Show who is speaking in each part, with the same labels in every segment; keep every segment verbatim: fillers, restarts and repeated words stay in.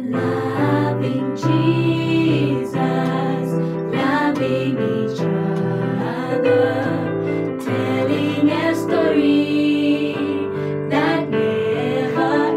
Speaker 1: Loving Jesus, loving each other, telling a story that never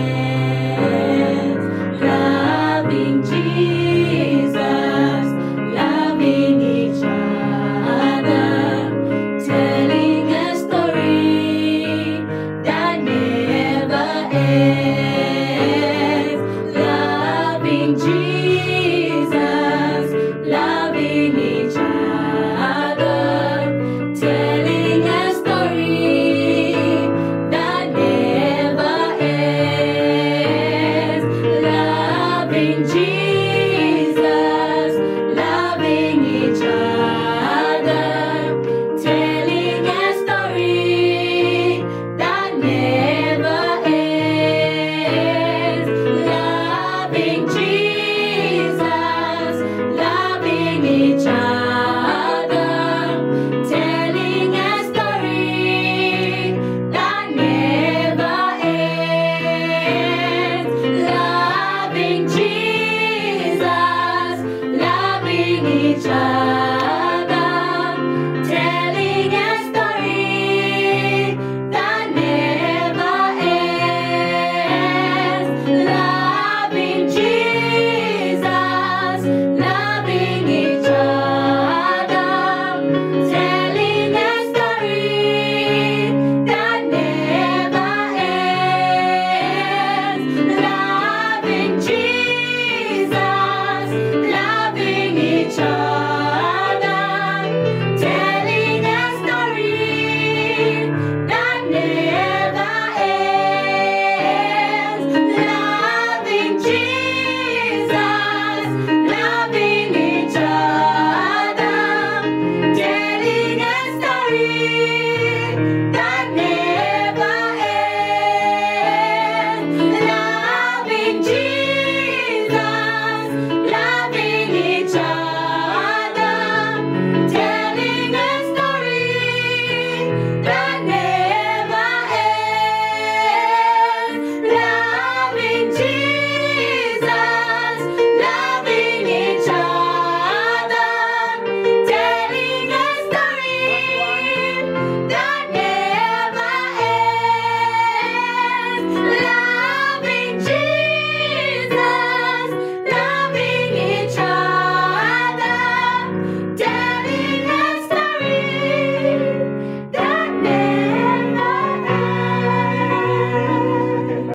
Speaker 1: ends. Loving Jesus, loving each other, telling a story that never ends. Loving Jesus, loving each other, telling a story that never ends. Loving